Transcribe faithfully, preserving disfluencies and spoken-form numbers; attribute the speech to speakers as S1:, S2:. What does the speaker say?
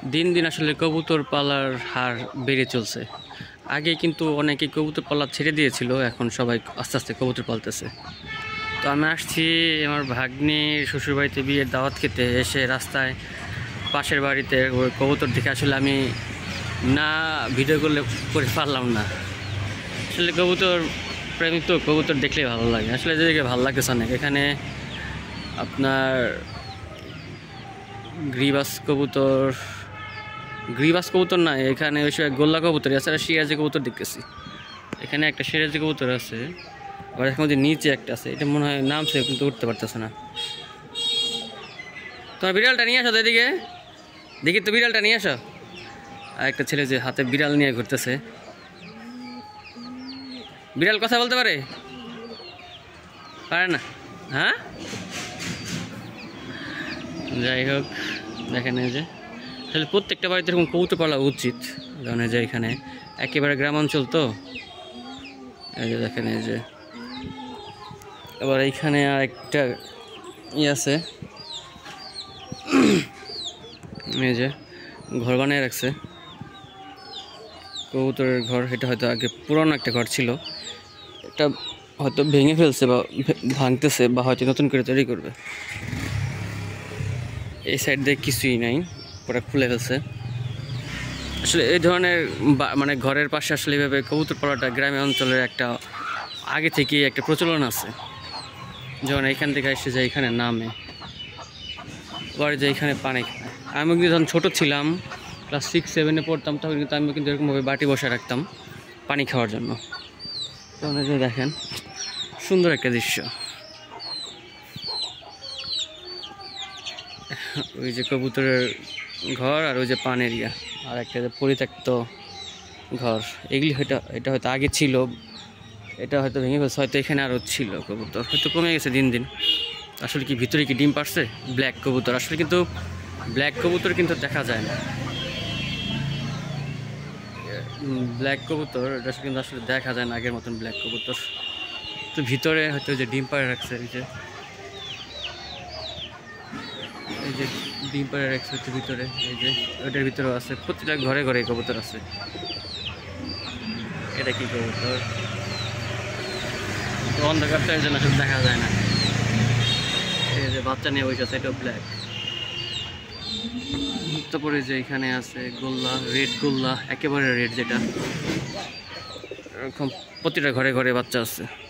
S1: দিন দিন আসলে কবুতর পালার হার বেড়ে চলছে। আগে কিন্তু অনেকে কবুতর পালা ছেড়ে দিয়েছিল, এখন সবাই আস্তে আস্তে কবুতর পালতেছে। তো আমি আসছি আমার ভাগ্নির শ্বশুরবাড়িতে বিয়ের দাওয়াত খেতে, এসে রাস্তায় পাশের বাড়িতে ওই কবুতর দেখে আসলে আমি না ভিডিও করলে করে পারলাম না। আসলে কবুতর প্রেমিক তো, কবুতর দেখলেই ভালো লাগে। আসলে যেদিকে ভালো লাগতেছে অনেক। এখানে আপনার গ্রিবাস কবুতর, গ্রিবাস কবুতর না, এখানে ওই সব গোল্লা কবুতর, এছাড়া সিরাজি কবুতর দেখতেছি। এখানে একটা সিরাজি কবুতর আছে, আবার এর মধ্যে নিচে একটা আছে, এটা মনে হয় নামছে কিন্তু উঠতে পারতেছে না। তোমার বিড়ালটা নিয়ে আসো তো এদিকে, দেখি তো বিড়ালটা নিয়ে আসো। আর একটা ছেলে যে হাতে বিড়াল নিয়ে ঘুরতেছে। বিড়াল কথা বলতে পারে? পারে না? হ্যাঁ, যাই হোক, দেখেন এই যে আসলে প্রত্যেকটা বাড়িতে এরকম কবুতর পালা উচিত। কারণ এই যে এখানে একেবারে গ্রাম অঞ্চল তো, এই যে দেখেন এই যে। আবার এইখানে আর একটা ই আছে, এই যে ঘর বানিয়ে রাখছে কবুতরের ঘর। এটা হয়তো আগে পুরনো একটা ঘর ছিল, এটা হয়তো ভেঙে ফেলছে বা ভাঙতেছে, বা হয়তো নতুন করে তৈরি করবে। এই সাইড দিয়ে কিছুই নাই, পুরো খুলে ফেলছে। আসলে এই ধরনের মানে ঘরের পাশে আসলে এইভাবে কবুতর পালাটা গ্রামীণ অঞ্চলের একটা আগে থেকেই একটা প্রচলন আছে। যখন এইখান থেকে এসে যায় এখানে নামে, পরে যে এখানে পানি খায়। আমি কিন্তু যখন ছোটো ছিলাম, ক্লাস সিক্স সেভেনে পড়তাম, তখন কিন্তু আমি কিন্তু এরকমভাবে বাটি বসে রাখতাম পানি খাওয়ার জন্য। তখন যে দেখেন সুন্দর একটা দৃশ্য, ওই যে কবুতরের ঘর আর ওই যে পানের ইয়া, আর একটা যে পরিত্যক্ত ঘর। এগুলি হয়তো এটা হয়তো আগে ছিল, এটা হয়তো ভেঙে ফেলছে, হয়তো এখানে আরও ছিল কবুতর, হয়তো কমে গেছে দিন দিন। আসলে কি ভিতরে কি ডিম পারছে ব্ল্যাক কবুতর? আসলে কিন্তু ব্ল্যাক কবুতর কিন্তু দেখা যায় না, ব্ল্যাক কবুতর এটা কিন্তু আসলে দেখা যায় না আগের মতন ব্ল্যাক কবুতর। তো ভিতরে হয়তো যে ডিম পাড়ে রাখছে, এই যে এই যে ডিম পাড়ে রাখছে হচ্ছে ভিতরে, এই যে ওইটার ভিতরেও আছে। প্রতিটা ঘরে ঘরে কবুতর আছে। এটা কি কবুতর? অন্ধকারটার জন্য আসলে দেখা যায় না। এই যে বাচ্চা নিয়ে বসে আছে, এটা ব্ল্যাক। তারপরে যে এখানে আছে গোল্লা, রেড গোল্লা, একেবারে রেড যেটা, এরকম প্রতিটা ঘরে ঘরে বাচ্চা আছে।